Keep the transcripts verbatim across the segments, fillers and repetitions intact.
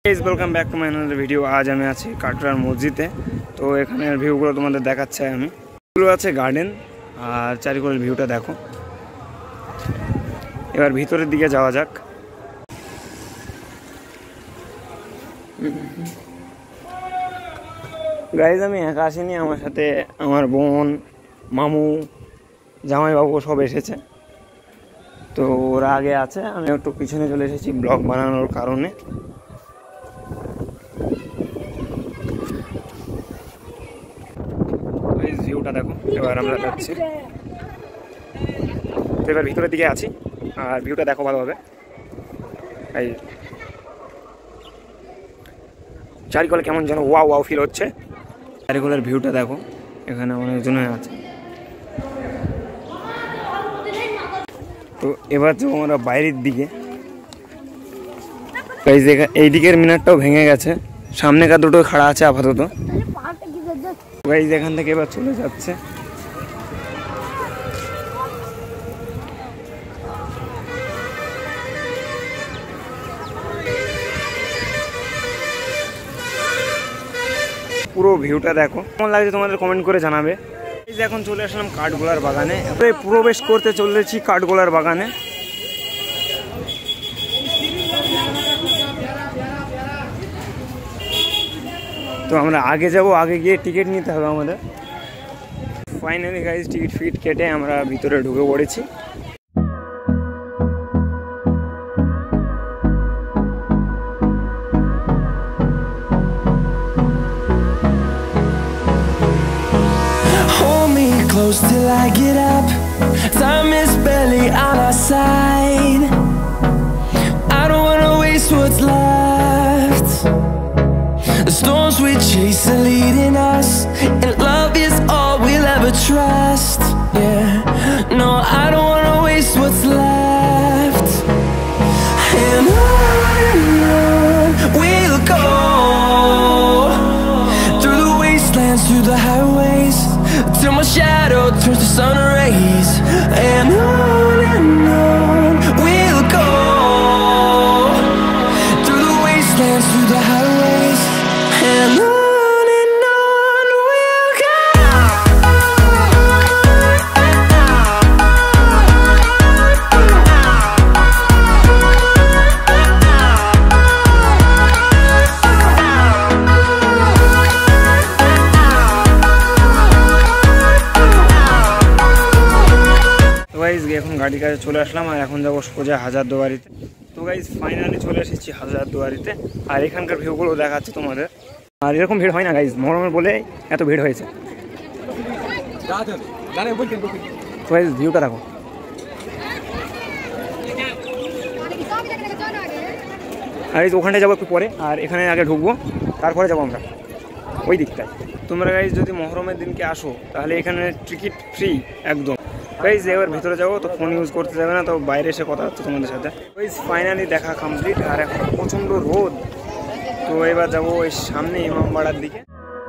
Guys welcome back to my another video. आज हमें आছি কাটরার মসজিদে। তো এখানের ভিউগুলো তোমাদের দেখাচ্ছি আমি। এগুলো আছে গার্ডেন আর চারিদিকের ভিউটা দেখো। এবার ভিতরের দিকে যাওয়া যাক। গাইস আমি একা আসিনি, আমার সাথে আমার বোন, মামু, জামাই বাবু সব এসেছে। তো ওরা আগে আছে, আমি একটু পিছনে চলে এসেছি ব্লগ বানানোর কারণে। ভিউটা দেখো। এবার আমরা যাচ্ছি, তো এবার ভিতরের দিকে আছি আর ভিউটা দেখো ভালোভাবে। এই চারিকলে কেমন যেন ওয়াও ওয়াও ফিল হচ্ছে। চারিকলের ভিউটা দেখো, এখানে অনেকজনে আছে। তো এবার যাবো আমরা বাইরের দিকে। এই দিকের মিনারটাও ভেঙে গেছে, সামনেকার দুটো খাড়া আছে আপাতত। গাইজ এখান থেকে এবার চলে যাচ্ছে। পুরো ভিউটা দেখো, কেমন লাগছে তোমাদের কমেন্ট করে জানাবে। এই যে এখন চলে আসলাম কাঠগোলার বাগানে, প্রবেশ করতে চলেছি কাঠগোলার বাগানে। তো আমরা আগে যাব, আগে গিয়ে টিকিট নিতে হবে আমাদের। ফাইনালি গাইজ টিকিট ফিট কেটে আমরা ভিতরে ঢুকে পড়েছি। Hold me close till I get up. Time is barely on our side. I don't wanna waste what's left. The storms we chase are leading us, and love is all we'll ever trust. Yeah, no, I don't wanna waste what's left. And on and on we'll go, through the wastelands, through the highways, till my shadow turns to sun rays. And on and on we'll go, through the wastelands, through the highways. And on and on we'll go. তো guys এখন গাড়ির কাছে চলে আসলাম আর এখন যাবো সোজা হাজারদুয়ারিতে। তো guys finally চলে এসেছি হাজারদুয়ারিতে, আর এখানকার ভিউগুলো দেখাচ্ছি তোমাদের। আর এরকম ভিড় হয় না গাইজ, মহরমের বলে এত ভিড় হয়েছে। তো গাইজ ভিউটা দেখো। আর এই ওখানটায় যাবো একটু পরে, আর এখানে আগে ঢুকবো, তারপরে যাবো আমরা ওই দিকটায়। তোমরা গাইজ যদি মহরমের দিনকে আসো তাহলে এখানে টিকিট ফ্রি একদম। গাইজ এবার ভিতরে যাবো, তো ফোন ইউজ করতে যাবে না, তো বাইরে এসে কথা হচ্ছে তোমাদের সাথে। গাইজ ফাইনালি দেখা কমপ্লিট, আর এখন প্রচণ্ড রোদ। তো এবার যাবো ওই সামনে ইমামবাড়ার দিকে।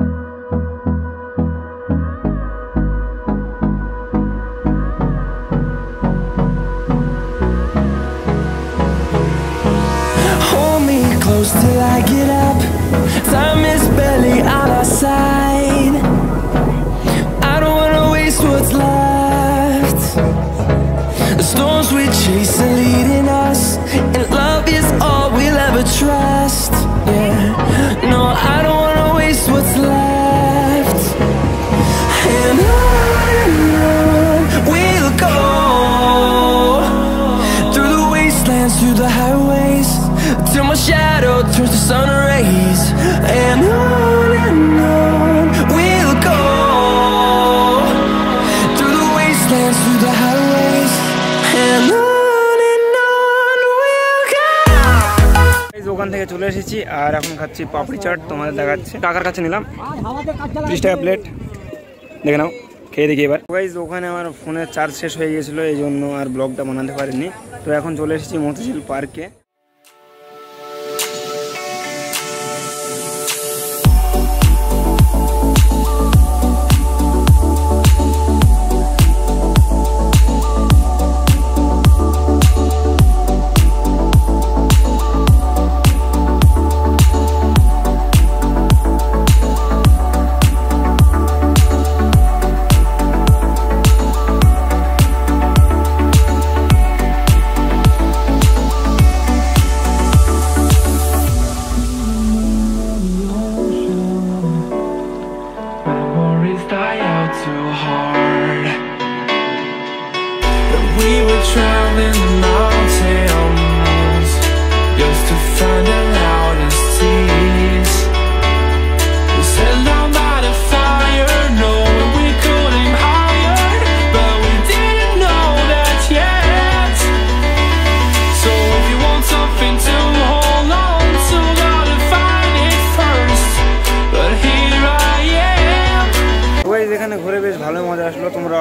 Hold me close till I get up. Time is barely on our side. I don't wanna waste what's left. The storms we chase are leading us, and love is all we'll ever trust. Yeah, no, I don't wanna waste what's left. And on and on we'll go, through the wastelands, through the highways, till my shadow turns to sun rays. And on and on we'll go, through the wastelands, through the highways. And on and on we'll go. ওখান থেকে চলে এসেছি আর এখন খাচ্ছি পাপড়ি চাট, তোমাদের দেখাচ্ছি। টাকার কাছে নিলাম ত্রিশ টাকা প্লেট, দেখে নাও, খেয়ে দেখি এবার। গাইজ ওখানে আমার ফোনের চার্জ শেষ হয়ে গিয়েছিলো, এই জন্য আর ব্লগটা বানাতে পারিনি। তো এখন চলে এসেছি মতিঝিল পার্কে।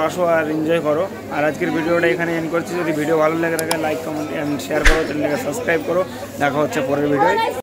আসো আর এনজয় করো। আর আজকের ভিডিওটা এখানে এন্ড করছি। যদি ভিডিও ভালো লাগে থাকে লাইক কমেন্ট অ্যান্ড শেয়ার করো, চ্যানেলটাকে সাবস্ক্রাইব করো। দেখা হচ্ছে পরের ভিডিও।